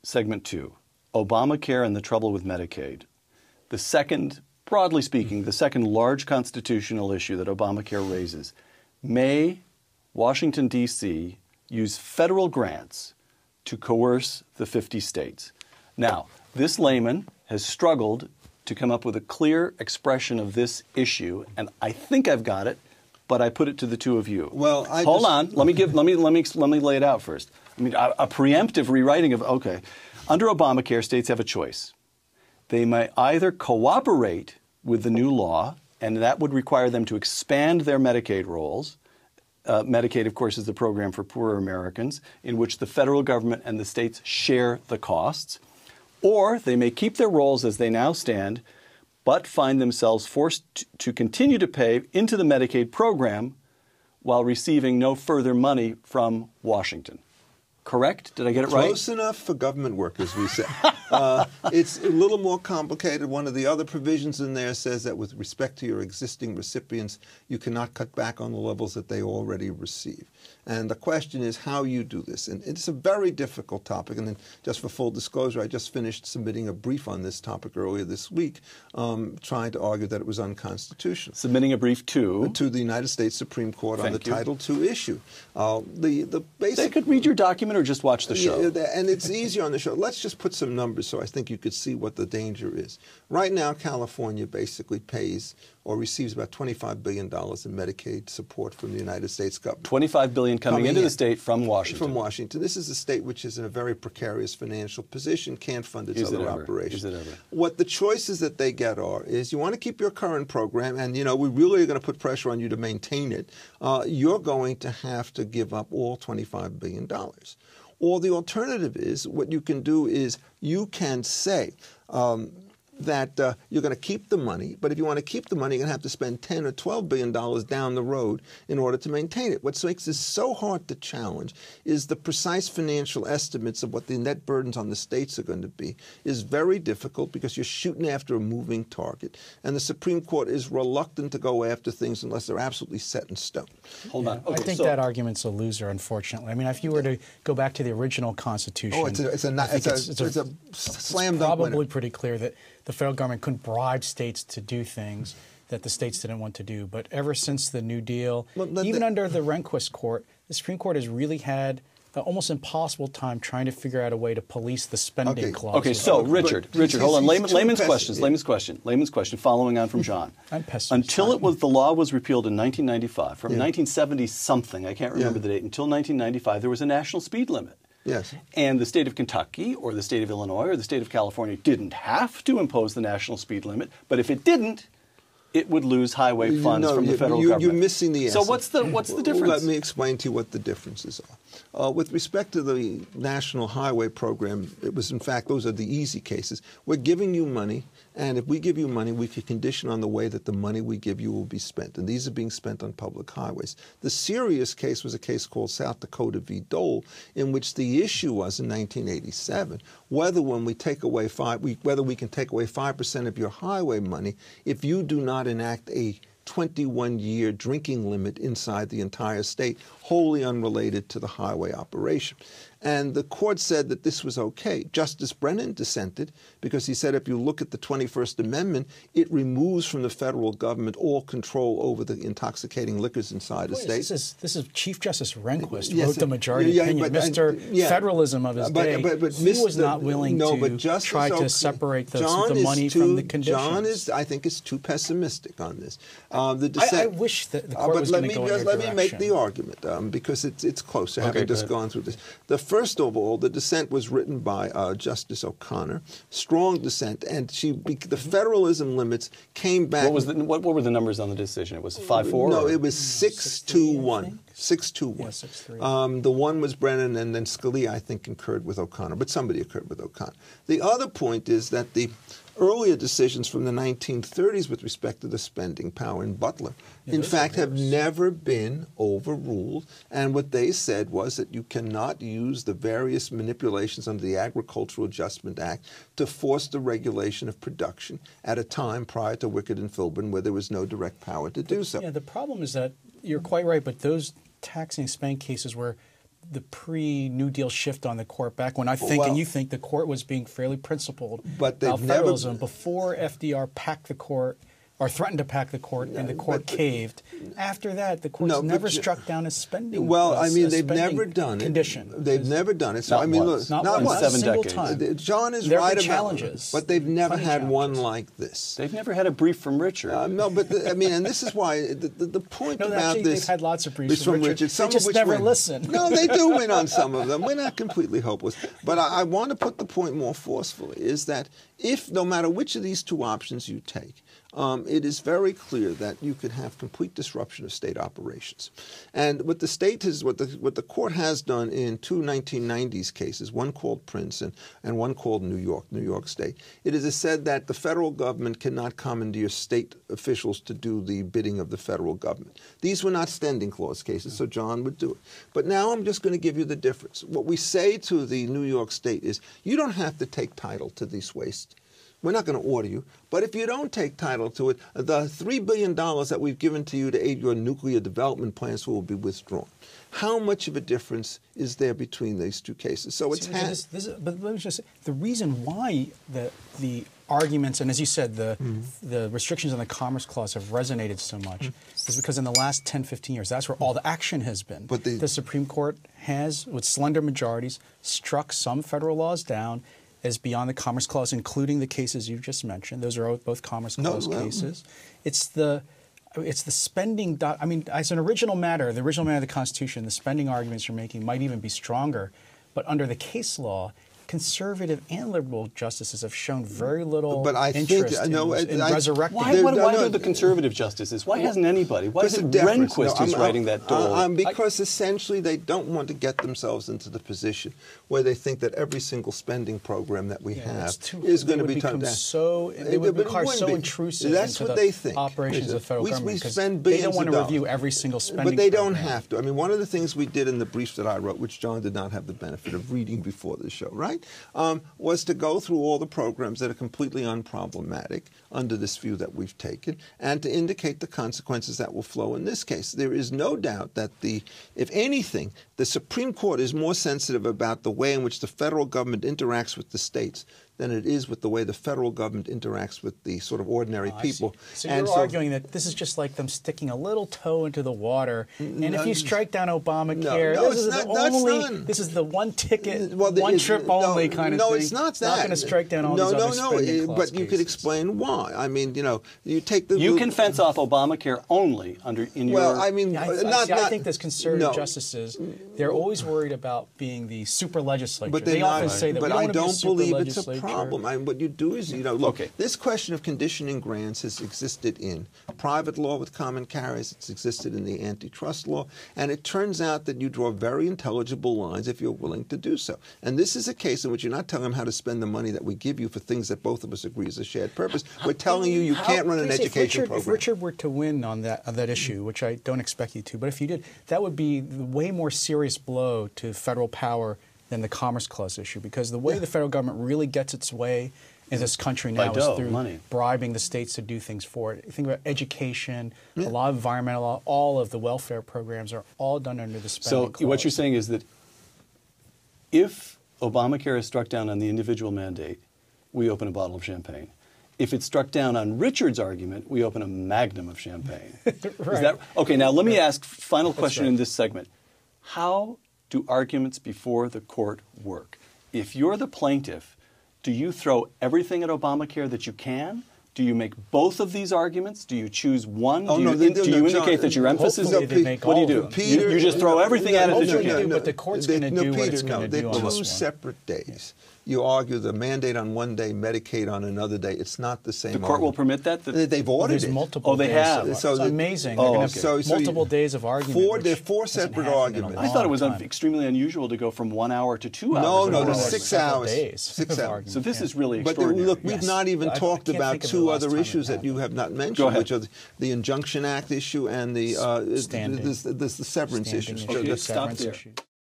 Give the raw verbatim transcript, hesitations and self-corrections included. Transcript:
segment two, Obamacare and the trouble with Medicaid. The second, broadly speaking, the second large constitutional issue that Obamacare raises. May Washington, D C use federal grants to coerce the fifty states? Now, this layman has struggled to come up with a clear expression of this issue, and I think I've got it, but I put it to the two of you. Well, I hold just, on. Let me give. Let me let me let me lay it out first. I mean, a, a preemptive rewriting of okay. Under Obamacare, states have a choice. They may either cooperate with the new law, and that would require them to expand their Medicaid rolls. Uh, Medicaid, of course, is the program for poorer Americans, in which the federal government and the states share the costs. Or they may keep their rolls as they now stand, but find themselves forced to continue to pay into the Medicaid program while receiving no further money from Washington. Correct? Did I get it right? Close enough for government workers, we say. uh, it's a little more complicated. One of the other provisions in there says that with respect to your existing recipients, you cannot cut back on the levels that they already receive. And the question is how you do this. And it's a very difficult topic. And then just for full disclosure, I just finished submitting a brief on this topic earlier this week, um, trying to argue that it was unconstitutional. Submitting a brief to? To the United States Supreme Court Thank on the you. Title two issue. Uh, the, the basic, they could read your document or just watch the show. Yeah, and it's easier on the show. Let's just put some numbers so I think you could see what the danger is. Right now, California basically pays or receives about twenty-five billion dollars in Medicaid support from the United States government. twenty-five billion dollars coming, coming into in. the state from Washington. From Washington. This is a state which is in a very precarious financial position, can't fund its is other it ever? operations. Is it ever? What the choices that they get are, is you want to keep your current program, and, you know, we really are going to put pressure on you to maintain it. Uh, you're going to have to give up all twenty-five billion dollars. Or the alternative is, what you can do is you can say, um, that uh, you're going to keep the money, but if you want to keep the money, you're going to have to spend ten or twelve billion dollars down the road in order to maintain it. What makes this so hard to challenge is the precise financial estimates of what the net burdens on the states are going to be is very difficult because you're shooting after a moving target. And the Supreme Court is reluctant to go after things unless they're absolutely set in stone. Hold yeah, on. Okay, I think so, that argument's a loser, unfortunately. I mean, if you were to go back to the original Constitution, oh, it's a, it's a, it's a, it's a, it's a slam it's dunk probably winner. pretty clear that the federal government couldn't bribe states to do things that the states didn't want to do. But ever since the New Deal, well, even the, under the Rehnquist Court, the Supreme Court has really had an almost impossible time trying to figure out a way to police the spending okay. clause. Okay, so Richard, but Richard, hold on. Layman, layman's questions. Yeah. Layman's question. Layman's question. Following on from John. I'm pessimistic. Until it was the law was repealed in nineteen ninety-five, from yeah. nineteen seventy something, I can't remember yeah. the date. Until nineteen ninety-five, there was a national speed limit. Yes. And the state of Kentucky or the state of Illinois or the state of California didn't have to impose the national speed limit, but if it didn't, it would lose highway funds no, from the you, federal you, government. You're missing the So essence. what's the what's the difference? Let me explain to you what the differences are. Uh, with respect to the National Highway Program, it was, in fact, those are the easy cases. We're giving you money, and if we give you money, we can condition on the way that the money we give you will be spent. And these are being spent on public highways. The serious case was a case called South Dakota v. Dole, in which the issue was in nineteen eighty-seven, whether when we take away five, we, whether we can take away five percent of your highway money if you do not enact a twenty-one year drinking limit inside the entire state, wholly unrelated to the highway operation. And the court said that this was okay. Justice Brennan dissented because he said if you look at the twenty-first Amendment, it removes from the federal government all control over the intoxicating liquors inside the state. This is, this is Chief Justice Rehnquist yes, wrote the majority yeah, opinion. But, Mister yeah, Federalism of his but, day, but, but, he Mister was not willing no, to but Justice try to O'Connor, separate the, John the money too, from the conditions. John is, I think, is too pessimistic on this. Um, the dissent, I, I wish that the court uh, was going to go just, in your Let direction. me make the argument um, because it's, it's closer, okay, having go just ahead. gone through this. The first of all, the dissent was written by uh, Justice O'Connor, strong dissent, and she the federalism limits came back. What was the, what, what were the numbers on the decision? It was five four? No, or? it was six two one. Six two one. Yeah, six three. Um, the one was Brennan, and then Scalia, I think, concurred with O'Connor, but somebody concurred with O'Connor. The other point is that the earlier decisions from the nineteen thirties with respect to the spending power in Butler, yeah, in fact, have never been overruled. And what they said was that you cannot use the various manipulations under the Agricultural Adjustment Act to force the regulation of production at a time prior to Wickard and Filburn where there was no direct power to do so. Yeah, the problem is that you're quite right, but those taxing spending cases were the pre-New Deal shift on the court back when I think Well, and you think the court was being fairly principled but they've about never- federalism before F D R packed the court or threatened to pack the court and the court but- caved. After that, the court's No, but never you- struck down a spending. Well, a- I mean, a they've spending never done condition. it. They've never done it. So Not I mean, once. look, Not not once, once. not a Seven single decades. time. John is There have right been about challenges, but they've never plenty had of one challenges. like this. They've never had a brief from Richard. Uh, no, but the, I mean, and this is why the, the, the point No, about actually, this they've had lots of briefs is from from Richard. Richard. They Some just of which never win. listen. No, they do win on some of them. We're not completely hopeless. But I, I want to put the point more forcefully: is that if no matter which of these two options you take, um, it is very clear that you could have complete disruption of state operations. And what the state has, what the what the court has done in two nineteen nineties cases, one called Prince and, and one called New York, New York State, it is said that the federal government cannot commandeer state officials to do the bidding of the federal government. These were not standing clause cases, so John would do it. But now I'm just going to give you the difference. What we say to the New York State is, you don't have to take title to these wastes. We're not going to order you. But if you don't take title to it, the three billion dollars that we've given to you to aid your nuclear development plans will be withdrawn. How much of a difference is there between these two cases? So it's See, had, this, this, but let me just say, the reason why the the arguments, and as you said, the Mm-hmm. the restrictions on the Commerce Clause have resonated so much Mm-hmm. is because in the last ten, fifteen years, that's where all the action has been. But the- the Supreme Court has, with slender majorities, struck some federal laws down as beyond the Commerce Clause, including the cases you've just mentioned. Those are both Commerce No, Clause well, cases. It's the it's the spending. Do- I mean, as an original matter, the original matter of the Constitution, the spending arguments you're making might even be stronger. But under the case law, conservative and liberal justices have shown very little But I think- interest no, in, in I- resurrecting. Why, There- why, why no, do the conservative justices? Why hasn't anybody? Why is Because it of deference. Rehnquist No, who's I'm- writing that uh, dole? um, because essentially they don't want to get themselves into the position where they think that every single spending program that we Yeah, have it's too- is they going to would be turned become down. so- they Uh, would but it become wouldn't so be. intrusive That's into what the they think. operations of the federal we, government, We 'cause spend they billions don't want of to dollars. review every single spending But they don't program. have to. I mean, one of the things we did in the briefs that I wrote, which John did not have the benefit of reading before the show, right, um, was to go through all the programs that are completely unproblematic under this view that we've taken, and to indicate the consequences that will flow in this case. There is no doubt that the, if anything, the Supreme Court is more sensitive about the way in which the federal government interacts with the states than it is with the way the federal government interacts with the sort of ordinary Oh, I see. people. So And you're arguing that this is just like them sticking a little toe into the water, and No, if you strike down Obamacare, no, this it's is not- the that's only, not- this is the one ticket, Well, the- one it- trip no, only kind of no, thing. it's not It's that. not going to strike down all no, these no, other no, spending it- clause but you could cases. explain why. I mean, you know, you take the You can fence off Obamacare only under in Well, your. I mean, Yeah, I, uh, I- not, see, I not- think those conservative no. justices, they're always worried about being the super legislature. But they they're often not, say that but we don't I want to be a don't super believe it's a legislature. problem. I, what you do is, you know, look, Okay. this question of conditioning grants has existed in private law with common carriers. It's existed in the antitrust law. And it turns out that you draw very intelligible lines if you're willing to do so. And this is a case in which you're not telling them how to spend the money that we give you for things that both of us agree is a shared purpose. We're telling you you How- can't run an can I say, if education Richard, program. If Richard were to win on that on that issue, which I don't expect you to, but if you did, that would be the way more serious blow to federal power than the Commerce Clause issue, because the way Yeah. the federal government really gets its way in this country now By is dough, through money. bribing the states to do things for it. Think about education, a lot of environmental law, all of the welfare programs are all done under the spending So clause. what you're saying is that if Obamacare is struck down on the individual mandate, we open a bottle of champagne. If it's struck down on Richard's argument, we open a magnum of champagne. Is Right. that okay? Now let me ask final question right. in this segment: how do arguments before the court work? If you're the plaintiff, do you throw everything at Obamacare that you can? Do you make both of these arguments? Do you choose one? Oh, do you, no, they- do no, you John, indicate that your emphasis hopefully is? they make What do you all do? of them. Peter, you, you just throw everything at it that you hopefully they can. do, but the court's They- gonna no, do what Peter, it's gonna no, do they're on two this one. separate days. You argue the mandate on one day, Medicaid on another day. It's not the same. The court will argument. permit that? The- They- They've Well, ordered there's it. multiple Oh, they days have. of- So it's the- amazing. Oh, They're gonna okay. have So- so multiple you- days of argument. Four- which they're four doesn't separate happen in a arguments. I thought it was long un- time. extremely unusual to go from one hour to two hours. No, in no, one there's hour. six several hours. days Six of hours. argument. So this Yeah. is really But the, extraordinary. look, we've Yes. not even I- I talked can't about think of the two last other time it issues that happened. you have not mentioned, Go ahead. which are the, the Injunction Act issue and the, uh, Standing. the, the, the severance Standing issues. issue, Okay, The- stop severance there. issue.